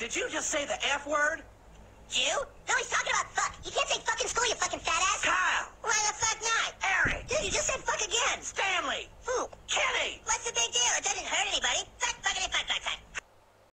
did you just say the F word? You? No, he's talking about fuck. You can't say fuck in school, you fucking fat ass. Kyle! Why the fuck not? Eric! Dude, you just said fuck again. Stanley! Who? Kenny! What's the big deal? It doesn't hurt anybody.